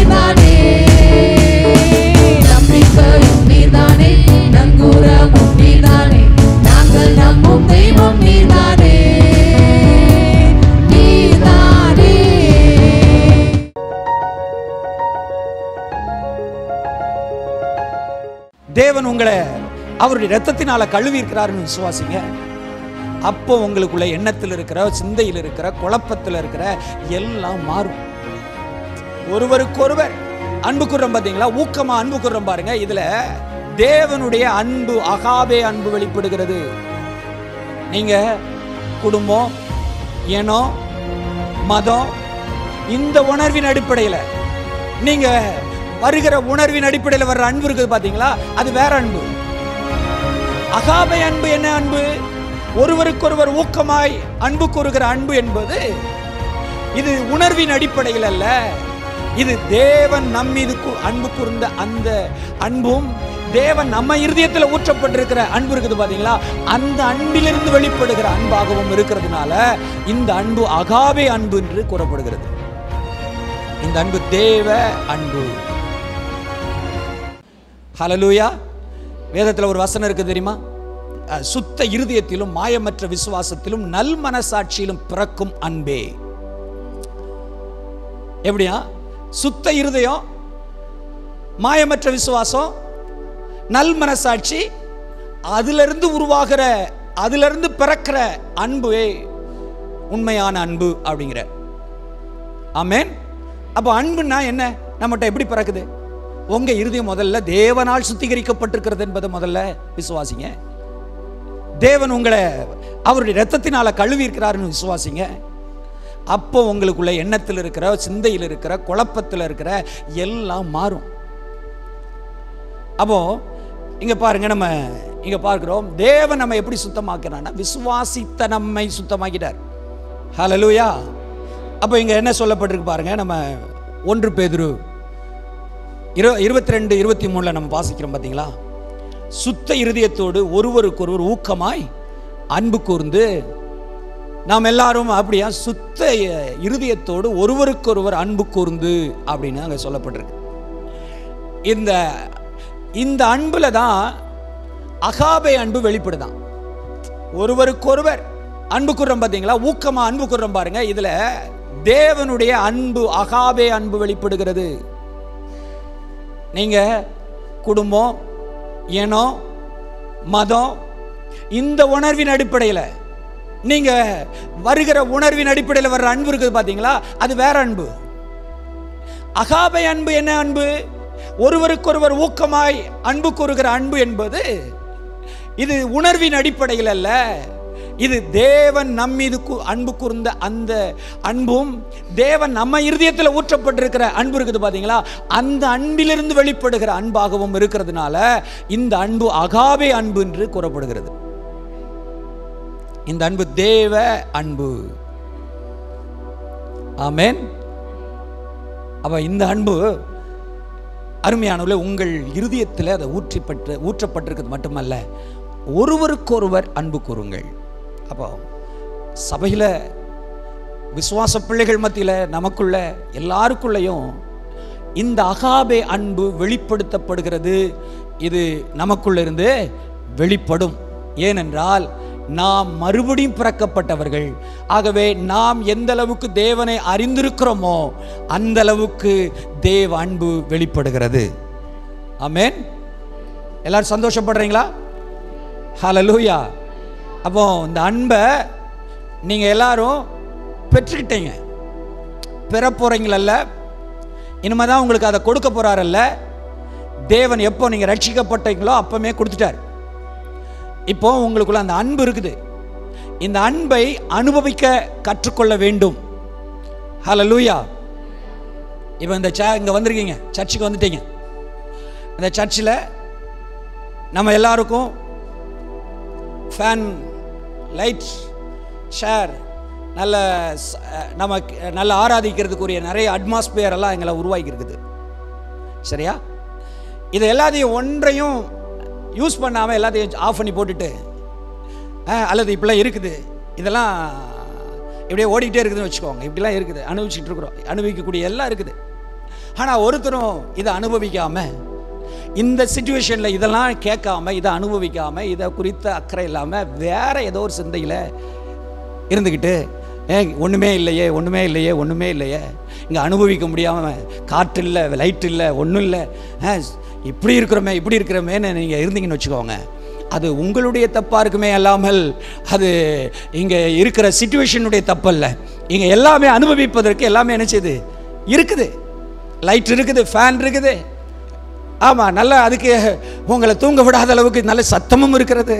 நீதானே, நம்பிக்கையும் நீதானே, நங்கூரமும் நீதானே, நாங்கள் நம்பும் தெய்வம் நீதானே, நீதானே. தேவன் உங்களை அவருடைய இரத்தத்தினால கழுவி இருக்கிறாருன்னு விசுவாசிங்க. அப்போ உங்களுக்குள்ள எண்ணத்தில் இருக்கிற, சிந்தையில் இருக்கிற, குழப்பத்தில் இருக்கிற எல்லாம் மாறும். ஒருவருக்கொருவர் அன்பு கூறுறோம் பார்த்தீங்களா, ஊக்கமா அன்பு கூறுறோம் பாருங்க. இதுல தேவனுடைய அன்பு, அகாபே அன்பு வெளிப்படுகிறது. நீங்க குடும்பம், இனம், மதம், இந்த உணர்வின் அடிப்படையில் நீங்க வருகிற உணர்வின் அடிப்படையில் வர்ற அன்பு இருக்குது பார்த்தீங்களா, அது வேற அன்பு. அகாபே அன்பு என்ன அன்பு? ஒருவருக்கொருவர் ஊக்கமாய் அன்பு கூறுகிற அன்பு என்பது இது உணர்வின் அடிப்படையில் அல்ல. இது தேவன் நம்மீது அன்பு கூர்ந்த அந்த அன்பும், தேவன் நம்ம இருதயத்தில் ஊற்றப்பட்டிருக்கிற அன்பு இருக்குது பாத்தீங்களா, அந்த அன்பிலிருந்து வெளிப்படுகிற அன்பாகவும் இருக்கிறதுனால இந்த அன்பு அகாபே அன்பு என்று கூறப்படுகிறது. இந்த அன்பு தேவ அன்பு. ஹல்லேலூயா. வேதத்தில் ஒரு வசனம் இருக்கு தெரியுமா? சுத்த இருதயத்திலும் மாயமற்ற விசுவாசத்திலும் நல் மனசாட்சியிலும் பிறக்கும் அன்பே. எப்படியா? சுத்த இருதயம், மாயமற்ற விசுவாசம், நல் மனசாட்சி, அதிலிருந்து உருவாகிற, அதிலிருந்து பிறக்கிற அன்பே உண்மையான அன்பு அப்படிங்கிற. ஆமென். அப்போ அன்புன்னா என்ன? நம்மகிட்ட எப்படி பிறக்குது? உங்க இருதயம் முதல்ல தேவனால் சுத்திகரிக்கப்பட்டிருக்கிறது என்பதை முதல்ல விசுவாசிங்க. தேவன் உங்களை அவருடைய இரத்தத்தினால கழுவி இருக்கிறாருன்னு விசுவாசிங்க. அப்போ உங்களுக்குள்ள எண்ணத்தில் இருக்கிற, சிந்தையில் இருக்கிற, குழப்பத்தில் இருக்கிற எல்லாம் மாறும். அப்போ இங்க பாருங்க, நம்ம இங்க பார்க்கிறோம் தேவன் நம்ம எப்படி சுத்தமாக்குறான்னா, விசுவாசித்த நம்மை சுத்தமாக்கிட்டார். ஹல்லேலூயா. அப்போ இங்க என்ன சொல்லப்பட்டிருக்கு பாருங்க, நம்ம 1 பேதுரு 22:23 நம்ம வாசிக்கிறோம் பார்த்தீங்களா, சுத்த இருதயத்தோடு ஒருவருக்கொருவர் ஊக்கமாய் அன்பு கூர்ந்து. நாம் எல்லாரும் அப்படியா சுத்த இருதயத்தோடு ஒருவருக்கொருவர் அன்பு கூர்ந்து அப்படின்னு அங்கே சொல்லப்பட்டிருக்கு. இந்த அன்புல தான் அகாபே அன்பு வெளிப்படுதான். ஒருவருக்கொருவர் அன்பு கூர்றோம் பார்த்தீங்களா, ஊக்கமா அன்பு கூர்றோம் பாருங்க. இதுல தேவனுடைய அன்பு, அகாபே அன்பு வெளிப்படுகிறது. நீங்க குடும்பம், இனம், மதம், இந்த உணர்வின் அடிப்படையில் நீங்க வருகிற உணர்வின் அடிப்படையில் வர்ற அன்பு இருக்குது பார்த்தீங்களா, அது வேற அன்பு. அகாபே அன்பு என்ன அன்பு? ஒருவருக்கொருவர் ஊக்கமாய் அன்பு கூறுகிற அன்பு என்பது இது உணர்வின் அடிப்படையில் அல்ல. இது தேவன் நம்மீது அன்பு கூர்ந்த அந்த அன்பும், தேவன் நம்ம இருதயத்தில் ஊற்றப்பட்டிருக்கிற அன்பு இருக்குது பார்த்தீங்களா, அந்த அன்பிலிருந்து வெளிப்படுகிற அன்பாகவும் இருக்கிறதுனால இந்த அன்பு அகாபே அன்பு என்று கூறப்படுகிறது. இந்த அன்பு தேவ அன்பு. ஆமென். அப்ப இந்த அன்பு அருமையானவர்களே, உங்கள் இருதயத்தில் அதை ஊற்றப்பட்டிருக்கிறது மட்டுமல்ல, ஒருவருக்கொருவர் அன்பு கூறுங்கள். அப்போ சபையில் விசுவாச பிள்ளைகள் மத்தியில் நமக்குள்ள எல்லாருக்குள்ளேயும் இந்த அகாபே அன்பு வெளிப்படுத்தப்படுகிறது. இது நமக்குள்ள இருந்து வெளிப்படும். ஏனென்றால் நாம் மறுபடியும் பிறக்கப்பட்டவர்கள். ஆகவே நாம் எந்த அளவுக்கு தேவனை அறிந்திருக்கிறோமோ அந்த அளவுக்கு தேவ அன்பு வெளிப்படுகிறது. ஆமென். எல்லாரும் சந்தோஷப்படுறீங்களா? ஹல்லேலூயா. அப்போ இந்த அன்பை நீங்க எல்லாரும் பெற்றுக்கிட்டீங்க, பெற போறீங்களல்ல, இனிமேதான் உங்களுக்கு அதை கொடுக்க போறாரல்ல. தேவன் எப்போ நீங்க ரட்சிக்கப்பட்டீங்களோ அப்பமே கொடுத்துட்டார். இப்போ உங்களுக்குள்ள அந்த அன்பு இருக்குது. இந்த அன்பை அனுபவிக்க கற்றுக்கொள்ள வேண்டும். ஹல்லேலூயா. இப்போ இங்க வந்திருக்கீங்க, சர்ச்சுக்கு வந்துட்டீங்க. இந்த சர்ச்சில் நம்ம எல்லாருக்கும் ஃபேன், லைட், ஷேர், நமக்கு நல்ல ஆராதிக்கிறதுக்குரிய நிறைய அட்மாஸ்பியர் எல்லாம் எங்களை உருவாக்கி இருக்குது. சரியா? இது எல்லாத்தையும் ஒன்றையும் யூஸ் பண்ணாமல் எல்லாத்தையும் ஆஃப் பண்ணி போட்டுட்டு, அல்லது இப்படிலாம் இருக்குது, இதெல்லாம் இப்படியே ஓடிக்கிட்டே இருக்குதுன்னு வச்சுக்கோங்க. இப்படிலாம் இருக்குது, அனுபவிச்சுட்டு இருக்கிறோம், அனுபவிக்கக்கூடிய எல்லாம் இருக்குது. ஆனால் ஒருத்தரும் இதை அனுபவிக்காம, இந்த சிச்சுவேஷனில் இதெல்லாம் கேட்காம, இதை அனுபவிக்காம, இதை குறித்த அக்கறை இல்லாமல் வேற ஏதோ ஒரு சிந்தையில் இருந்துக்கிட்டு, ஒன்றுமே இல்லையே, ஒன்றுமே இல்லையே, ஒன்றுமே இல்லையே, இங்கே அனுபவிக்க முடியாமல், காற்று இல்லை, லைட் இல்லை, ஒன்றும் இல்லை, இப்படி இருக்கிறோமேன்னு நீங்கள் இருந்தீங்கன்னு வச்சுக்கோங்க, அது உங்களுடைய தப்பாக இருக்குமே அல்லாமல் அது இங்கே இருக்கிற சிச்சுவேஷனுடைய தப்பல்ல. இங்கே எல்லாமே அனுபவிப்பதற்கு எல்லாமே என்ன செய்யுது, இருக்குது. லைட் இருக்குது, ஃபேன் இருக்குது, ஆமாம், நல்லா அதுக்கு உங்களை தூங்க விடாத அளவுக்கு நல்ல சத்தமும் இருக்கிறது.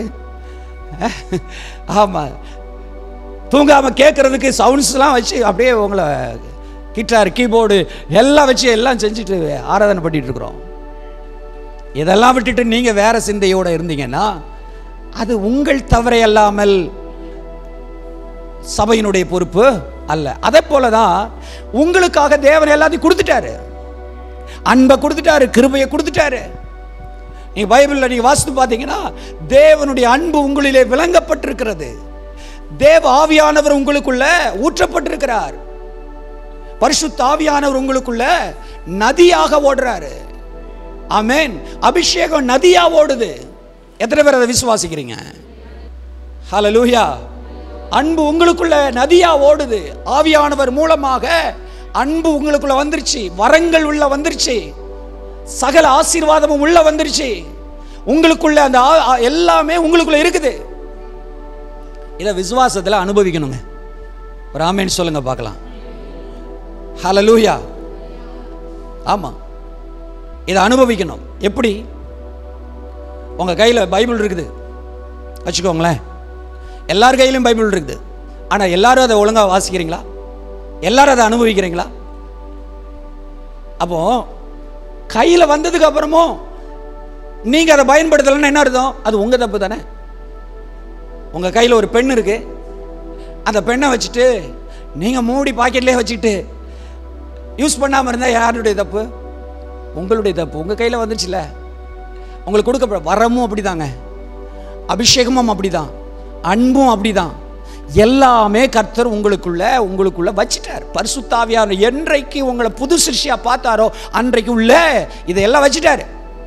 ஆமாம், தூங்காமல் கேட்குறதுக்கு சவுண்ட்ஸ்லாம் வச்சு அப்படியே உங்களை கிட்டார், கீபோர்டு எல்லாம் வச்சு எல்லாம் செஞ்சுட்டு ஆராதனை பண்ணிட்டு இருக்கிறோம். இதெல்லாம் விட்டுட்டு நீங்கள் வேற சிந்தையோடு இருந்தீங்கன்னா அது உங்கள் தவறை அல்லாமல் சபையினுடைய பொறுப்பு அல்ல. அதே போல தான் உங்களுக்காக தேவன் எல்லாத்தையும் கொடுத்துட்டாரு, அன்பை கொடுத்துட்டாரு, கிருபையை கொடுத்துட்டாரு. நீ பைபிளில் நீங்க வாசித்து பார்த்தீங்கன்னா தேவனுடைய அன்பு உங்களிலே விளங்கப்பட்டிருக்கிறது. தேவ ஆவியானவர் உங்களுக்குள்ள ஊற்றப்பட்டிருக்கிறார். பரிசுத்த ஆவியானவர் உங்களுக்குள்ள நதியாக ஓடுறாரு. ஆமென். அபிஷேகம் நதியா ஓடுது. எத்தனை பேர் அதை விசுவாசிக்கிறீங்க? ஹல்லேலூயா. அன்பு உங்களுக்குள்ள நதியா ஓடுது. ஆவியானவர் மூலமாக அன்பு உங்களுக்குள்ள வந்துருச்சு, வரங்கள் உள்ள வந்துருச்சு, சகல ஆசீர்வாதமும் உள்ள வந்துருச்சு. உங்களுக்குள்ள அந்த எல்லாமே உங்களுக்குள்ள இருக்குது. இதை விசுவாசத்தில் அனுபவிக்கணுங்க. ஒரு ஆமென் சொல்லுங்க பார்க்கலாம். ஹல்லேலூயா. ஆமாம், இதை அனுபவிக்கணும். எப்படி? உங்கள் கையில் பைபிள் இருக்குது வச்சுக்கோங்களேன். எல்லார் கையிலும் பைபிள் இருக்குது. ஆனால் எல்லாரும் அதை ஒழுங்காக வாசிக்கிறீங்களா? எல்லாரும் அதை அனுபவிக்கிறீங்களா? அப்போ கையில் வந்ததுக்கு அப்புறமும் நீங்கள் அதை பயன்படுத்தலைன்னா என்ன அர்த்தம்? அது உங்கள் தப்பு தானே. உங்கள் கையில் ஒரு பெண் இருக்கு, அந்த பெண்ணை வச்சுட்டு நீங்கள் மூடி பாக்கெட்லேயே வச்சுக்கிட்டு யூஸ் பண்ணாமல் இருந்தால் யாருடைய தப்பு? உங்களுடைய தப்பு. உங்கள் கையில் வந்துச்சுல்ல, உங்களுக்கு கொடுக்க வரமும் அப்படி தாங்க, அபிஷேகமும் அப்படி தான், அன்பும் அப்படி தான். எல்லாமே கர்த்தர் உங்களுக்குள்ள வச்சிட்டார். பரிசுத்த ஆவியானவர் என்றைக்கு உங்களை புது சிருஷ்டியா பார்த்தாரோ அன்றைக்கு உள்ள இதையெல்லாம் வச்சிட்டாரு.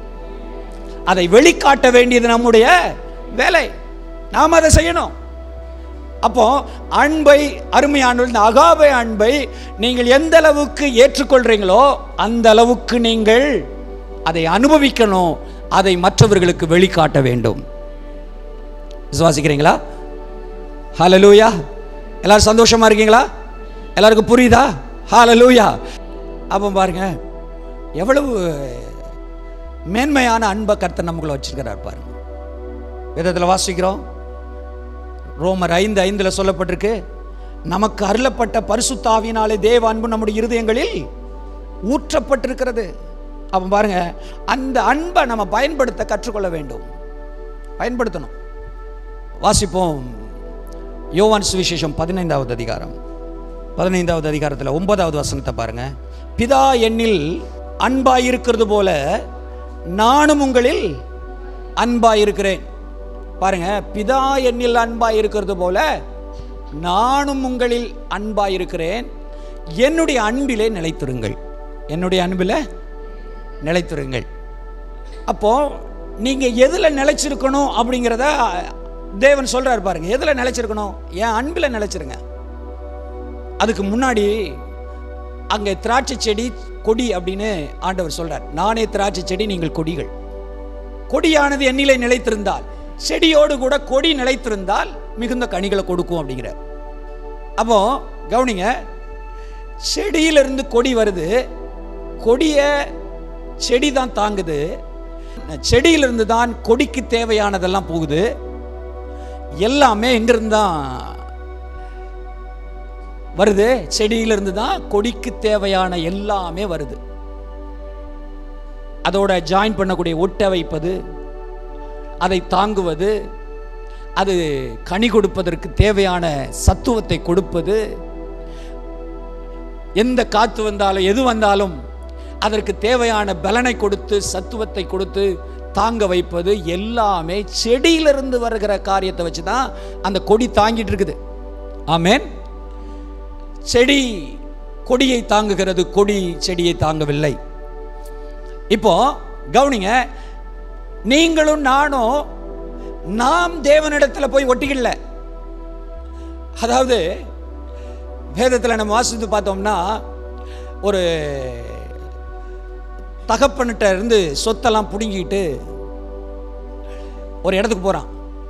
அதை வெளிக்காட்ட வேண்டியது நம்முடைய வேலை. நாம் அதை செய்யணும். அப்போ அன்பை, அருமையான இந்த அகாபே அன்பை நீங்கள் எந்த அளவுக்கு ஏற்றுக்கொள்றீங்களோ அந்த அளவுக்கு நீங்கள் அதை அனுபவிக்கணும், அதை மற்றவர்களுக்கு வெளிக்காட்ட வேண்டும். விசுவாசிக்கிறீங்களா? ஹல்லேலூயா. எல்லாரும் சந்தோஷமா இருக்கீங்களா? எல்லாருக்கும் புரியுதா? ஹல்லேலூயா. அப்போ பாருங்க எவ்வளவு மேன்மையான அன்பை கர்த்தர் நமக்குள்ள வச்சிருக்கிறார் பாருங்க. வேதத்தில் வாசிக்கிறோம், ரோமர் 5:5 சொல்லப்பட்டிருக்கு, நமக்கு அருளப்பட்ட பரிசுத்த ஆவியினாலே தேவ அன்பு நம்முடைய இருதயங்களில் ஊற்றப்பட்டிருக்கிறது. அப்ப பாருங்க, அந்த அன்பை நம்ம பயன்படுத்த கற்றுக்கொள்ள வேண்டும், பயன்படுத்தணும். வாசிப்போம் யோவான் சுவிசேஷம் 15வது அதிகாரம். 15வது அதிகாரத்தில் 9வது வசனத்தை பாருங்க. பிதா என்னில் அன்பாயிருக்கிறது போல நானும் உங்களில் அன்பாயிருக்கிறேன். பாருங்க, பிதா என்னில் அன்பாயிருக்கிறது போல நானும் உங்களில் அன்பாயிருக்கிறேன், என்னுடைய அன்பிலே நிலைத்திருங்கள். என்னுடைய அன்பில் நிலைத்திருங்கள். அப்போ நீங்க எதுல நிலைச்சிருக்கணும் அப்படிங்கிறத தேவன் சொல்றாரு பாருங்க. எதுல நிலைச்சிருக்கணும்? என் அன்பில் நிலைச்சிருங்க. அதுக்கு முன்னாடி அங்கே திராட்சை செடி கொடி அப்படின்னு ஆண்டவர் சொல்றார். நானே திராட்சை செடி, நீங்கள் கொடிகள். கொடியானது என்னிலே நிலைத்திருந்தால், செடியோடு கூட கொடி நிலைத்திருந்தால் மிகுந்த கனிகளை கொடுக்கும் அப்படிங்கிற. அப்போ கவனிங்க, செடியிலிருந்து கொடி வருது, கொடிய செடி தான் தாங்குது, செடியிலிருந்து தான் கொடிக்கு தேவையானதெல்லாம் போகுது. எல்லாமே எங்கிருந்து தான் வருது? செடியிலிருந்து தான் கொடிக்கு தேவையான எல்லாமே வருது. அதோட ஜாயின் பண்ணக்கூடிய ஒட்ட வைப்பது, அதை தாங்குவது, அது கனி கொடுப்பதற்கு தேவையான சத்துவத்தை கொடுப்பது, எந்த காத்து வந்தாலும் எது வந்தாலும் அதற்கு தேவையான பலனை கொடுத்து சத்துவத்தை கொடுத்து தாங்க வைப்பது, எல்லாமே செடியிலிருந்து வருகிற காரியத்தை வச்சு தான் அந்த கொடி தாங்கிட்டு இருக்குது. ஆமென். செடி கொடியை தாங்குகிறது, கொடி செடியை தாங்கவில்லை. இப்போ கவனிங்க, நீங்களும் நானும் நாம் தேவனிடத்தில் போய் ஒட்டிக்கல. அதாவது வேதத்தில் நம்ம வாசித்து பார்த்தோம்னா, ஒரு தகப்பன்கிட்ட இருந்து சொத்தெல்லாம் பிடுங்கிட்டு ஒரு இடத்துக்கு போகிறான்.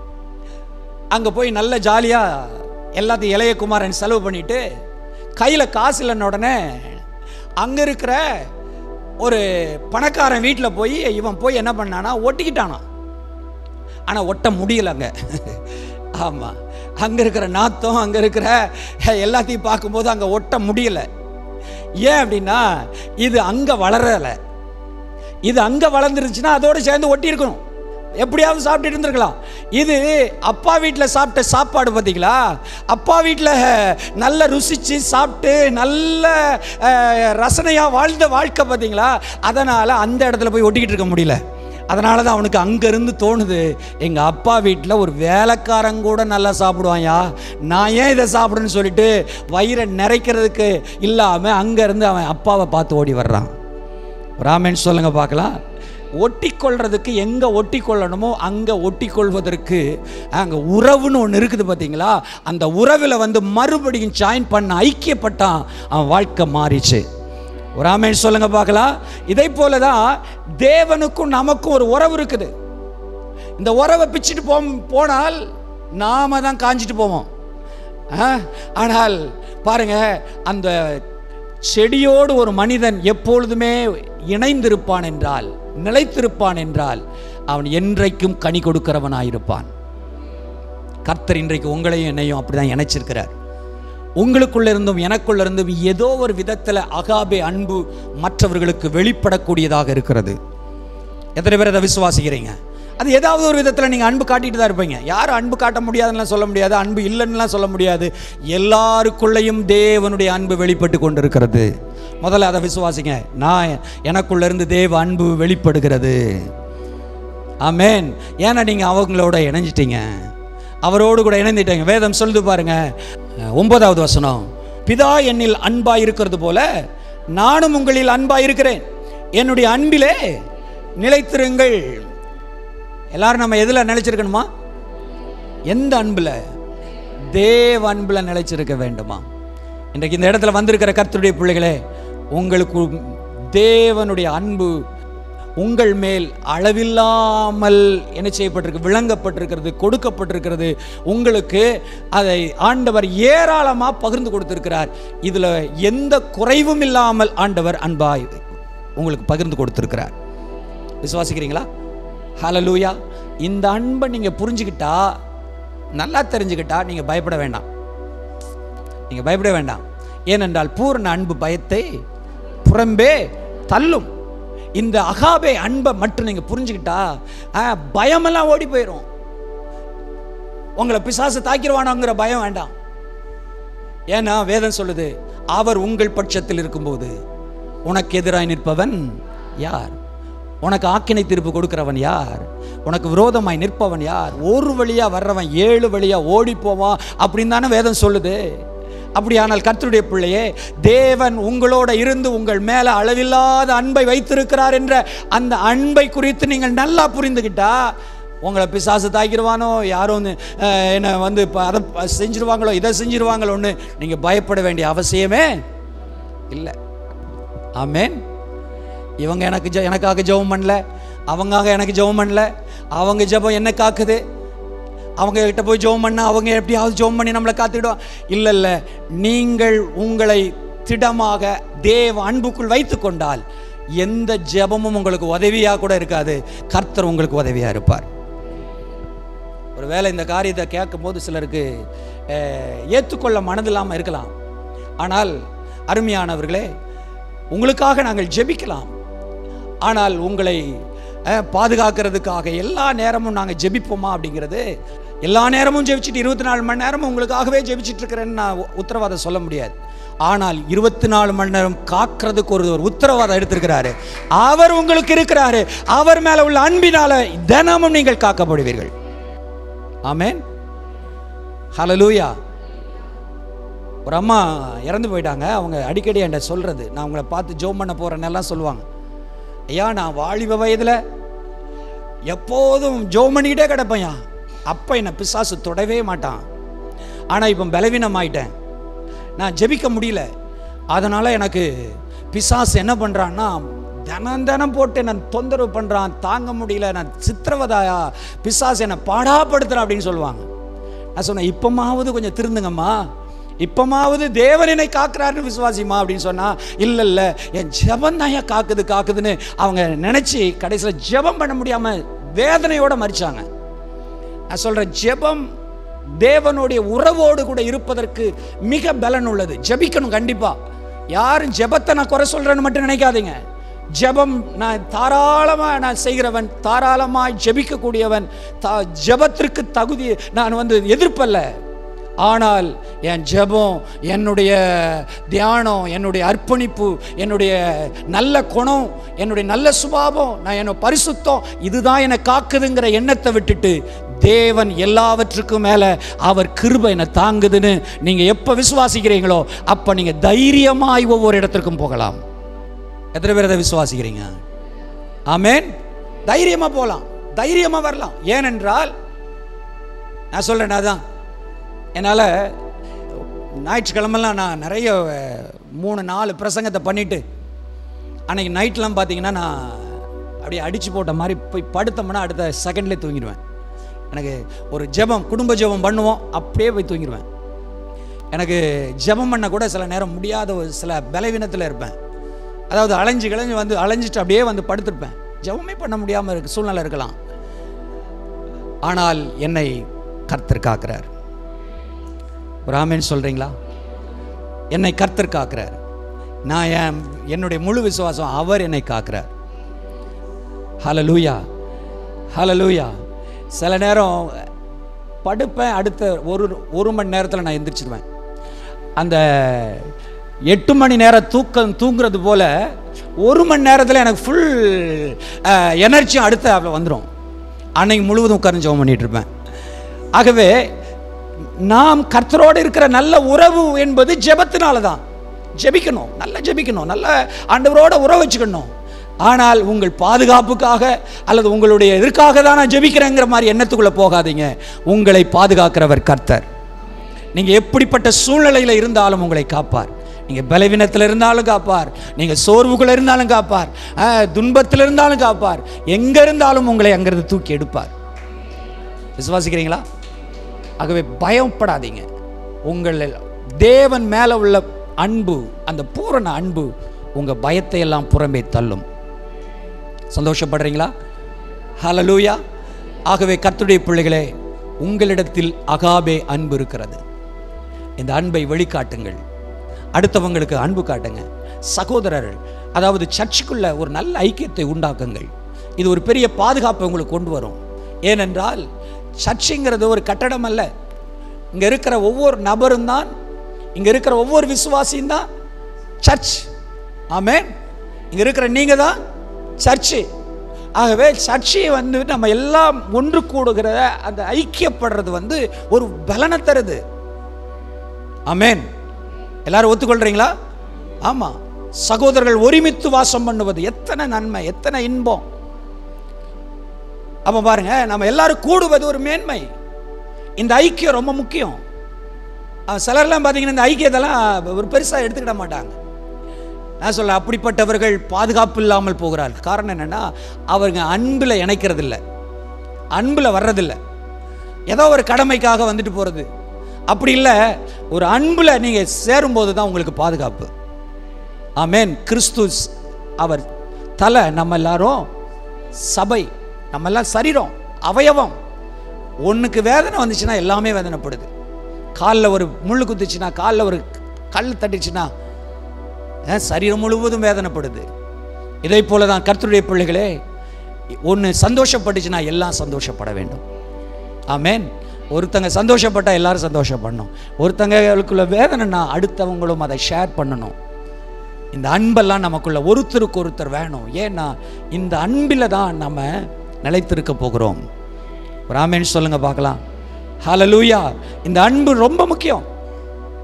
அங்கே போய் நல்ல ஜாலியாக எல்லாத்தையும் இளைய குமாரன் செலவு பண்ணிட்டு கையில் காசு இல்லைன்ன உடனே அங்கே இருக்கிற ஒரு பணக்காரன் வீட்டில் போய் இவன் போய் என்ன பண்ணானா, ஒட்டிக்கிட்டானா. ஆனால் ஒட்ட முடியலைங்க. ஆமாம், அங்கே இருக்கிற நாத்தம், அங்கே இருக்கிற எல்லாத்தையும் பார்க்கும்போது அங்கே ஒட்ட முடியலை. ஏன் அப்படின்னா, இது அங்கே வளரலை. இது அங்கே வளர்ந்துருச்சுன்னா அதோடு சேர்ந்து ஒட்டி இருக்கணும், எப்படியாவது சாப்பிட்டு இருந்திருக்கலாம். இது அப்பா வீட்டில் சாப்பிட்ட சாப்பாடு பார்த்தீங்களா, அப்பா வீட்டில் நல்ல ருசிச்சு சாப்பிட்டு நல்ல ரசனையாக வாழ்ந்த வாழ்க்கை பார்த்தீங்களா, அதனால் அந்த இடத்துல போய் ஒட்டிக்கிட்டு இருக்க முடியல. அதனால தான் அவனுக்கு அங்கேருந்து தோணுது, எங்கள் அப்பா வீட்டில் ஒரு வேலைக்காரங்க கூட நல்லா சாப்பிடுவாயா, நான் ஏன் இதை சாப்பிடுன்னு சொல்லிட்டு வயிறை நிறைக்கிறதுக்கு இல்லாமல் அங்கேருந்து அவன் அப்பாவை பார்த்து ஓடி வர்றான். ராமன் சொல்லுங்க பார்க்கலாம். ஒட்டி கொள்றதுக்கு எங்கே ஒட்டி கொள்ளணுமோ அங்கே ஒட்டி கொள்வதற்கு அங்கே உறவுன்னு ஒன்று இருக்குது பார்த்தீங்களா, அந்த உறவில் வந்து மறுபடியும் ஜாயின் பண்ண ஐக்கியப்பட்டான், அவன் வாழ்க்கை மாறிச்சு. ஒரு ஆமென் சொல்லுங்க பார்க்கலாம். இதை போல தான் தேவனுக்கும் நமக்கும் ஒரு உறவு இருக்குது. இந்த உறவை பிச்சுட்டு போனால் நாம தான் காஞ்சிட்டு போவோம். ஆனால் பாருங்க, அந்த செடியோடு ஒரு மனிதன் எப்பொழுதுமே இணைந்திருப்பான் என்றால், நிலைத்திருப்பான் என்றால், அவன் என்றைக்கும் கனி கொடுக்கிறவனாயிருப்பான். கர்த்தர் இன்றைக்கு உங்களையும் என்னையும் அப்படிதான் இணைச்சிருக்கிறார். உங்களுக்குள்ள இருந்தும் எனக்குள்ள இருந்தும் ஏதோ ஒரு விதத்தில் அகாபே அன்பு மற்றவர்களுக்கு வெளிப்படக்கூடியதாக இருக்கிறது. எத்தனை பேர் அதை விசுவாசிக்கிறீங்க? அது ஏதாவது ஒரு விதத்தில் நீங்கள் அன்பு காட்டிட்டு தான் இருப்பீங்க. யாரும் அன்பு காட்ட முடியாதுன்னு சொல்ல முடியாது, அன்பு இல்லைன்னுலாம் சொல்ல முடியாது. எல்லாருக்குள்ளேயும் தேவனுடைய அன்பு வெளிப்பட்டு கொண்டு இருக்கிறது. முதல்ல அதை விசுவாசிங்க. நான் எனக்குள்ள இருந்து தேவ அன்பு வெளிப்படுகிறது. ஆமென். ஏன்னா நீங்கள் அவங்களோட இணைஞ்சிட்டீங்க, அவரோடு கூட இணைந்துட்டீங்க. வேதம் சொல்லுது பாருங்க, 9வது வசனம், பிதா என்னில் அன்பாய் இருக்கிறது போல நானும் உங்களில் அன்பாய் இருக்கிறேன், என்னுடைய அன்பிலே நிலைத்திருங்கள். எல்லாரும் நம்ம எதில் நிலைச்சிருக்கணுமா? எந்த அன்புல? தேவ அன்புல நிலைச்சிருக்க வேண்டுமா? இன்றைக்கு இந்த இடத்துல வந்திருக்கிற கர்த்தருடைய பிள்ளைகளே, உங்களுக்கு தேவனுடைய அன்பு உங்கள் மேல் அளவில்லாமல் என்ன செய்யப்பட்டிருக்கு, விளங்கப்பட்டிருக்கிறது, கொடுக்கப்பட்டிருக்கிறது. உங்களுக்கு அதை ஆண்டவர் ஏராளமாக பகிர்ந்து கொடுத்திருக்கிறார். இதில் எந்த குறைவும் இல்லாமல் ஆண்டவர் அன்பாய் உங்களுக்கு பகிர்ந்து கொடுத்திருக்கிறார். விசுவாசிக்கிறீங்களா? ஹல்லேலூயா. இந்த அன்பை நீங்கள் புரிஞ்சுக்கிட்டா, நல்லா தெரிஞ்சுக்கிட்டா, நீங்கள் பயப்பட வேண்டாம். நீங்கள் பயப்பட வேண்டாம். ஏனென்றால் பூர்ண அன்பு பயத்தை புறம்பே தள்ளும். இந்த அகாபே அன்பை மட்டும் நீங்கள் புரிஞ்சுக்கிட்டா பயமெல்லாம் ஓடி போயிடும். உங்களை பிசாசு தாக்கிடுவானோங்கிற பயம் வேண்டாம். ஏன்னா வேதம் சொல்லுது, அவர் உங்கள் பட்சத்தில் இருக்கும்போது உனக்கு எதிராய் நிற்பவன் யார்? உனக்கு ஆக்கினை தீர்ப்பு கொடுக்கிறவன் யார்? உனக்கு விரோதமாய் நிற்பவன் யார்? ஒரு வழியா வர்றவன் 7 வழியா ஓடி போவான் அப்படின்னு தானே வேதம் சொல்லுது. அப்படியானால் கர்த்தருடைய பிள்ளையே, தேவன் உங்களோட இருந்து உங்கள் மேலே அளவில்லாத அன்பை வைத்திருக்கிறார் என்ற அந்த அன்பை குறித்து நீங்கள் நல்லா புரிந்துக்கிட்டா, உங்களை பிசாசு தாக்கிடுவானோ, யாரும் என்ன வந்து அதை செஞ்சிருவாங்களோ, இதை செஞ்சிருவாங்களோன்னு நீங்கள் பயப்பட வேண்டிய அவசியமே இல்லை. ஆமென். இவங்க எனக்காக ஜெபம் பண்ணல, அவங்காக எனக்கு ஜெபம் பண்ணல, அவங்க ஜெபம் என்ன காக்குது, அவங்க கிட்ட போய் ஜெபம் பண்ணால் அவங்க எப்படியாவது ஜெபம் பண்ணி நம்மளை காத்துக்கிடுவோம். இல்லை இல்லை, நீங்கள் உங்களை திடமாக தேவ அன்புக்குள் வைத்து கொண்டால் எந்த ஜெபமும் உங்களுக்கு உதவியாக கூட இருக்காது, கர்த்தர் உங்களுக்கு உதவியாக இருப்பார். ஒருவேளை இந்த காரியத்தை கேட்கும் போது சிலருக்கு ஏற்றுக்கொள்ள மனதில்லாமல் இருக்கலாம். ஆனால் அருமையானவர்களே, உங்களுக்காக நாங்கள் ஜெபிக்கலாம். ஆனால் உங்களை பாதுகாக்கிறதுக்காக எல்லா நேரமும் நாங்கள் ஜெபிப்போமா அப்படிங்கிறது, எல்லா நேரமும் ஜெபிச்சுட்டு 24 மணி நேரமும் உங்களுக்காகவே ஜெபிச்சுட்டு இருக்கிறேன்னு நான் உத்தரவாதம் சொல்ல முடியாது. ஆனால் 24 மணி நேரம் காக்கிறதுக்கு ஒரு உத்தரவாதம் எடுத்திருக்கிறாரு. அவர் உங்களுக்கு இருக்கிறாரு. அவர் மேல உள்ள அன்பினால தினமும் நீங்கள் காக்கப்படுவீர்கள். ஆமென். ஹல்லேலூயா. ஒரு அம்மா இறந்து போயிட்டாங்க. அவங்க அடிக்கடி என்கிட்ட சொல்கிறது, நான் உங்களை பார்த்து ஜெபம் பண்ண போகிறேன்னெல்லாம் சொல்லுவாங்க. ஐயா, நான் வாலிப வயதில் எப்போதும் ஜெபம் பண்ணிக்கிட்டே கிடப்பேன்யா. அப்போ என்னை பிசாசு தொடவே மாட்டான். ஆனால் இப்போ பலவீனமாயிட்டேன், நான் ஜெபிக்க முடியல. அதனால் எனக்கு பிசாசு என்ன பண்ணுறான்னா தினம் தினம் போட்டு நான் தொந்தரவு பண்ணுறான், தாங்க முடியல, நான் சித்திரவதாயா, பிசாசு என்னை பாடாப்படுத்துகிறேன் அப்படின்னு சொல்லுவாங்க. நான் சொன்னேன், இப்போமாவது கொஞ்சம் திருந்துங்கம்மா, இப்போமாவது தேவன் என்னை காக்குறாருன்னு விசுவாசிமா அப்படின்னு சொன்னால், இல்லை இல்லை என் ஜெபம் தான் ஏன் காக்குதுன்னு அவங்க நினச்சி கடைசியில் ஜெபம் பண்ண முடியாமல் வேதனையோடு மறிச்சாங்க. நான் சொல்கிறேன், ஜெபம் தேவனுடைய உறவோடு கூட இருப்பதற்கு மிக பலன் உள்ளது. ஜெபிக்கணும் கண்டிப்பாக. யாரும் ஜெபத்தை நான் குறை சொல்கிறேன்னு மட்டும் நினைக்காதீங்க. ஜெபம் நான் தாராளமாக நான் செய்கிறவன், தாராளமாக ஜெபிக்கக்கூடியவன், ஜெபத்திற்கு தகுதி நான் எதிர்ப்பல்ல. ஆனால் என் ஜெபம், என்னுடைய தியானம், என்னுடைய அர்ப்பணிப்பு, என்னுடைய நல்ல குணம், என்னுடைய நல்ல சுபாவம், நான் என்ன பரிசுத்தம், இதுதான் என்னை காக்குதுங்கிற எண்ணத்தை விட்டுட்டு தேவன் எல்லாவற்றுக்கும் மேலே அவர் கிருபை என்னை தாங்குதுன்னு நீங்கள் எப்போ விசுவாசிக்கிறீங்களோ அப்போ நீங்கள் தைரியமாய் ஒவ்வொரு இடத்திற்கும் போகலாம். எத்தனை பேர் அதை விசுவாசிக்கிறீங்க? ஆமென். தைரியமாக போகலாம், தைரியமாக வரலாம். ஏனென்றால் நான் சொல்கிறேன், அதான் என்னால் ஞாயிற்றுக்கிழமெல்லாம் நான் நிறைய 3-4 பிரசங்கத்தை பண்ணிவிட்டு அன்றைக்கி நைட்லாம் பார்த்தீங்கன்னா நான் அப்படியே அடித்து போட்ட மாதிரி போய் படுத்தோம்னா அடுத்த செகண்ட்லேயே தூங்கிடுவேன். எனக்கு ஒரு ஜெபம், குடும்ப ஜெபம் பண்ணுவோம், அப்படியே போய் தூங்கிடுவேன். எனக்கு ஜெபம் பண்ண கூட சில நேரம் முடியாத ஒரு சில பலவீனத்தில் இருப்பேன். அதாவது அலைஞ்சிட்டு அப்படியே படுத்திருப்பேன். ஜெபமே பண்ண முடியாமல் இருக்கு சூழ்நிலை இருக்கலாம். ஆனால் என்னை கர்த்தர் காக்கிறார். ஒரு ஆமென் சொல்கிறீங்களா? என்னை கர்த்தர் காக்கிறார். நான் என்னுடைய முழு விசுவாசம் அவர் என்னை காக்கிறார். ஹல்லேலூயா, ஹல்லேலூயா. சில நேரம் படுப்பேன், அடுத்த ஒரு மணி நேரத்தில் நான் எந்திரிச்சிடுவேன். அந்த 8 மணி நேரம் தூங்குறது போல் 1 மணி நேரத்தில் எனக்கு ஃபுல் எனர்ஜியும் அடுத்து அவ்வளோ வந்துடும். அன்னைக்கு முழுவதும் உட்கார்ந்து ஜெபம் பண்ணிகிட்டு இருப்பேன். ஆகவே நாம் கர்த்தரோடு இருக்கிற நல்ல உறவு என்பது ஜெபத்தினால தான். ஜெபிக்கணும், நல்லா ஜெபிக்கணும், நல்ல ஆண்டவரோட உறவு வச்சுக்கணும். ஆனால் உங்கள் பாதுகாப்புக்காக அல்லது உங்களுடைய எதற்காக தான் நான் ஜெபிக்கிறேங்கிற மாதிரி எண்ணத்துக்குள்ளே போகாதீங்க. உங்களை பாதுகாக்கிறவர் கர்த்தர். நீங்கள் எப்படிப்பட்ட சூழ்நிலையில் இருந்தாலும் உங்களை காப்பார். நீங்கள் பலவீனத்தில் இருந்தாலும் காப்பார், நீங்கள் சோர்வுக்குள்ள இருந்தாலும் காப்பார், துன்பத்தில் இருந்தாலும் காப்பார், எங்கே இருந்தாலும் உங்களை அங்கிருந்து தூக்கி எடுப்பார். விசுவாசிக்கிறீங்களா? ஆகவே பயப்படாதீங்க. உங்கள் தேவன் மேலே உள்ள அன்பு, அந்த பூரண அன்பு உங்கள் பயத்தை எல்லாம் புறம்பே தள்ளும். சந்தோஷப்படுறீங்களா? ஹல்லேலூயா. ஆகவே கர்த்தருடைய பிள்ளைகளே, உங்களிடத்தில் அகாபே அன்பு இருக்கிறது. இந்த அன்பை வெளிக்காட்டுங்கள். அடுத்தவங்களுக்கு அன்பு காட்டுங்க. சகோதரர்கள், அதாவது சர்ச்சுக்குள்ள ஒரு நல்ல ஐக்கியத்தை உண்டாக்குங்கள். இது ஒரு பெரிய பாதுகாப்பை உங்களுக்கு கொண்டு வரும். ஏனென்றால் சர்ச்சுங்கிறது ஒரு கட்டடம் அல்ல. இங்கே இருக்கிற ஒவ்வொரு நபரும் தான், இங்கே இருக்கிற ஒவ்வொரு விசுவாசியும் தான் சர்ச். ஆமென். இங்கே இருக்கிற நீங்கள் தான் சர்ச்சு. ஆகவே சர்ச்சை நம்ம எல்லாம் ஒன்று கூடுகிற அந்த ஐக்கியப்படுறது ஒரு பலனை தருது. ஆமென். எல்லாரும் ஒத்துக்கொள்றீங்களா? ஆமாம். சகோதரர்கள் ஒருமித்து வாசம் பண்ணுவது எத்தனை நன்மை, எத்தனை இன்பம். அப்போ பாருங்க, நம்ம எல்லாரும் கூடுவது ஒரு மேன்மை. இந்த ஐக்கியம் ரொம்ப முக்கியம். சிலர்லாம் பார்த்தீங்கன்னா இந்த ஐக்கியத்தெல்லாம் ஒரு பெருசாக எடுத்துக்கிட மாட்டாங்க. நான் சொல்ல, அப்படிப்பட்டவர்கள் பாதுகாப்பு இல்லாமல் போகிறார்கள். காரணம் என்னென்னா, அவங்க அன்பில் இணைக்கிறதில்லை, அன்பில் வர்றதில்லை. ஏதோ ஒரு கடமைக்காக வந்துட்டு போகிறது. அப்படி இல்லை, ஒரு அன்பில் நீங்கள் சேரும்போது தான் உங்களுக்கு பாதுகாப்பு. ஆமென். கிறிஸ்து அவர் தலை, நம்ம எல்லாரும் சபை, நம்ம எல்லாம் சரீரம், அவயவம். ஒன்றுக்கு வேதனை வந்துச்சுன்னா எல்லாமே வேதனைப்படுது. காலில் ஒரு முள் குத்துச்சுன்னா, காலில் ஒரு கல் தட்டிச்சுன்னா சரீரம் முழுவதும் வேதனைப்படுது. இதை போல தான் கர்த்தருடைய பிள்ளைகளே, ஒன்று சந்தோஷப்பட்டுச்சுன்னா எல்லாம் சந்தோஷப்பட வேண்டும். ஆமென். ஒருத்தங்க சந்தோஷப்பட்டால் எல்லாரும் சந்தோஷப்படணும். ஒருத்தங்களுக்குள்ள வேதனைனா அடுத்தவங்களும் அதை ஷேர் பண்ணணும். இந்த அன்பெல்லாம் நமக்குள்ள ஒருத்தருக்கு ஒருத்தர் வேணும். ஏன்னா இந்த அன்பில் தான் நம்ம நிலைத்திருக்க போகிறோம். ஒரு ஆமென் சொல்லுங்க பார்க்கலாம். ஹல்லேலூயா. இந்த அன்பு ரொம்ப முக்கியம்.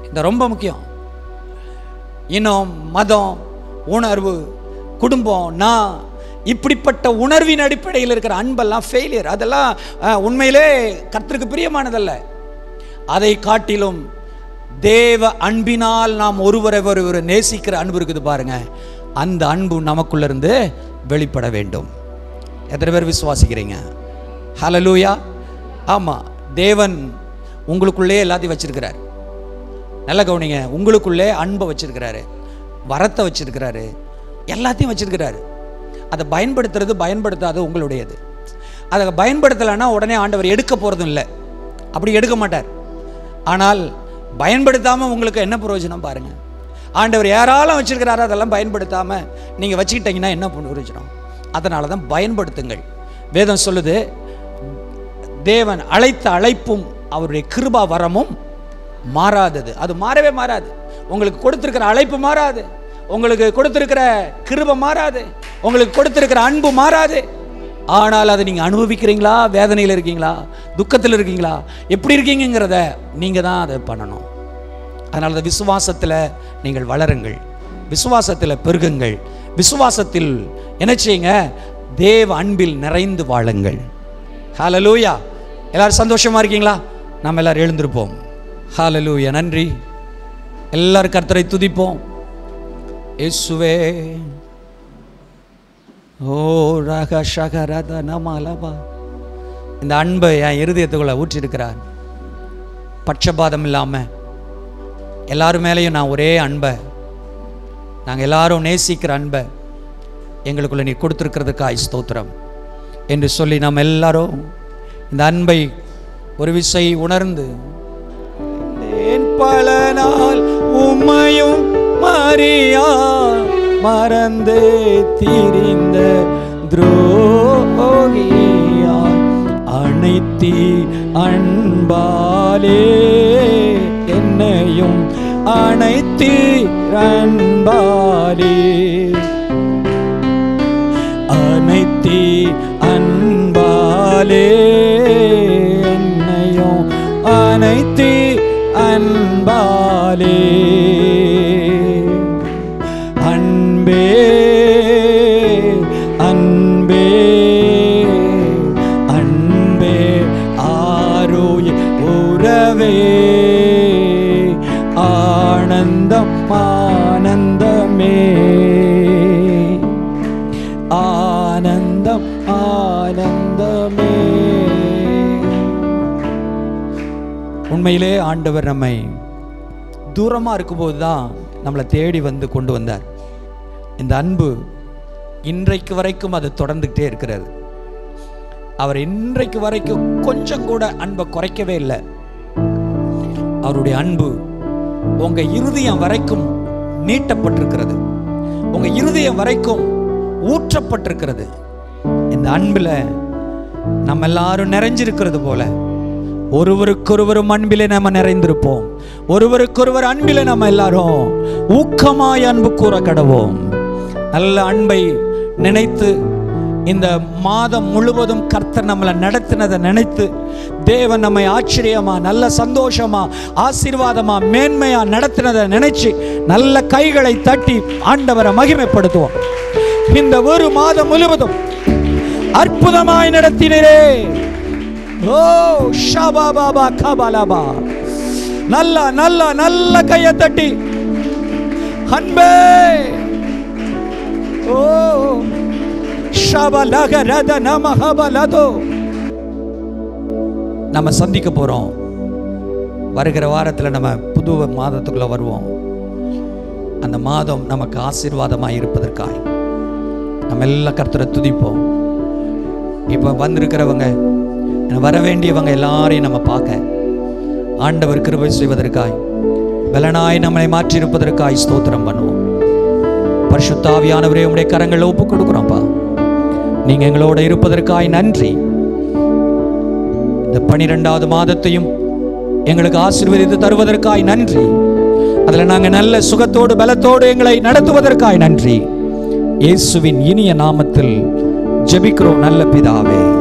இந்த ரொம்ப முக்கியம். இனம், மதம், உணர்வு, குடும்பம், நான் இப்படிப்பட்ட உணர்வின் அடிப்படையில் இருக்கிற அன்பெல்லாம் ஃபெயிலியர். அதெல்லாம் உண்மையிலே கர்த்தருக்கு பிரியமானதல்ல. அதை காட்டிலும் தேவ அன்பினால் நாம் ஒருவரை நேசிக்கிற அன்பு இருக்குது பாருங்க, அந்த அன்பு நமக்குள்ள இருந்து வெளிப்பட வேண்டும். எத்தனை பேர் விசுவாசிக்கிறீங்க? ஹல்லேலூயா. ஆமா, தேவன் உங்களுக்குள்ளே எல்லாத்தையும் வச்சிருக்கிறார். நல்ல கவனிங்க, உங்களுக்குள்ளே அன்பை வச்சிருக்கிறாரு, வரத்தை வச்சிருக்கிறாரு, எல்லாத்தையும் வச்சிருக்கிறாரு. அதை பயன்படுத்துறது பயன்படுத்தாது உங்களுடையது. அதை பயன்படுத்தலைன்னா உடனே ஆண்டவர் எடுக்க போகிறதும் இல்லை, அப்படி எடுக்க மாட்டார். ஆனால் பயன்படுத்தாமல் உங்களுக்கு என்ன பிரயோஜனம் பாருங்க. ஆண்டவர் யாராலும் வச்சிருக்கிறாரோ அதெல்லாம் பயன்படுத்தாமல் நீங்கள் வச்சுக்கிட்டீங்கன்னா என்ன பிரயோஜனம்? அதனால தான் பயன்படுத்துங்கள். வேதம் சொல்லுது, தேவன் அழைத்த அழைப்பும் அவருடைய கிருபா வரமும் மாறாதது. அது மாறவே மாறாது. உங்களுக்கு கொடுத்திருக்கிற அழைப்பு மாறாது, உங்களுக்கு கொடுத்திருக்கிற கிருபை மாறாது, உங்களுக்கு கொடுத்திருக்கிற அன்பு மாறாது. ஆனால் அதை நீங்கள் அனுபவிக்கிறீங்களா, வேதனையில் இருக்கீங்களா, துக்கத்தில் இருக்கீங்களா, எப்படி இருக்கீங்கிறத நீங்கள் தான் அதை பண்ணணும். அதனால தான் விசுவாசத்தில் நீங்கள் வளருங்கள், விசுவாசத்தில் பெருகுங்கள், விசுவாசத்தில் என்ன செய்யுங்க, தேவ அன்பில் நிறைந்து வாழுங்கள். ஹல்லேலூயா. எல்லாரும் சந்தோஷமா இருக்கீங்களா? நாம் எல்லாரும் எழுந்திருப்போம். ஹல்லேலூயா. நன்றி. எல்லாரும் கர்த்தரை துதிப்போம். இயேசுவே, ஓ ரக ஷகரத நமலபா, இந்த அன்பை என் இருதயத்துக்குள்ள ஊற்றிருக்கிறார். பட்சபாதம் இல்லாமல் எல்லாரும் மேலேயும் நான் ஒரே அன்பை, நாங்கள் எல்லாரும் நேசிக்கிற அன்பை எங்களுக்குள்ள நீ கொடுத்துருக்கிறதுக்காய் ஸ்தோத்திரம் என்று சொல்லி நாம் எல்லாரும் இந்த அன்பை ஒரு விசை உணர்ந்து, பல நாள் உம்மையும் மரியா மறந்து திரிந்த துரோகியா அனைத்தி அன்பாலே என்னையும் அனைத்தி அன்பாலே, அனைத்தி அன்பாலே என்னையும் அனைத்தி அன்பாலே, அன்பே அன்பே அன்பே ஆரோய உறவே, ஆனந்தம் ஆனந்தமே, ஆனந்தம் ஆனந்தமே. உண்மையிலே ஆண்டவர் நம்மை தூரமாக இருக்கும்போது தான் நம்மளை தேடி வந்து கொண்டு வந்தார். இந்த அன்பு இன்றைக்கு வரைக்கும் அது தொடர்ந்துகிட்டே இருக்கிறது. அவர் இன்றைக்கு வரைக்கும் கொஞ்சம் கூட அன்பை குறைக்கவே இல்லை. அவருடைய அன்பு உங்க இருதயம் வரைக்கும் நீட்டப்பட்டிருக்கிறது, உங்க இருதயம் வரைக்கும் ஊற்றப்பட்டிருக்கிறது. இந்த அன்புல நம்ம எல்லாரும் நிறைஞ்சிருக்கிறது போல ஒருவருக்கொருவரும் அன்பிலே நம்ம நிறைந்திருப்போம். ஒருவருக்கொருவர் அன்பிலே நம்ம எல்லாரும் ஊக்கமாய் அன்பு கூற கடவோம். நல்ல அன்பை நினைத்து இந்த மாதம் முழுவதும் கர்த்தர் நம்மளை நடத்தினதை நினைத்து தேவன் நம்மை ஆச்சரியமா, நல்ல சந்தோஷமா, ஆசீர்வாதமா, மேன்மையா நடத்தினதை நினைச்சு நல்ல கைகளை தட்டி ஆண்டவரை மகிமைப்படுத்துவோம். இந்த ஒரு மாதம் முழுவதும் அற்புதமாய் நடத்தினரே. ஓ ஷபாபாபா கபாலாபா, நல்ல நல்ல நல்ல கையை தட்டி அன்பே, ஓ ஷபலகரத நமஹபலதோ. நம்ம சந்திக்க போறோம். வருகிற வாரத்தில் நம்ம புது மாதத்துக்குள்ள வருவோம். அந்த மாதம் நமக்கு ஆசீர்வாதமாக இருப்பதற்காய் நம்ம எல்லாம் கர்த்தரை துதிப்போம். இப்போ வந்திருக்கிறவங்க, வர வேண்டியவங்க எல்லாரையும் நம்ம பார்க்க ஆண்டவர் கிருபை செய்வதற்காய், பலனாய் நம்மளை மாற்றியிருப்பதற்காய் ஸ்தோத்திரம் பண்ணுவோம். பரிசுத்த ஆவியானவரே, உம்முடைய கரங்களை ஒப்பு கொடுக்குறோம்ப்பா. நீங்க எங்களோட இருப்பதற்காய் நன்றி. இந்த 12வது மாதத்தையும் எங்களுக்கு ஆசீர்வதித்து தருவதற்காய் நன்றி. அதில் நாங்கள் நல்ல சுகத்தோடு பலத்தோடு எங்களை நடத்துவதற்காய் நன்றி. இயேசுவின் இனிய நாமத்தில் ஜெபிக்கிறோம் நல்ல பிதாவே.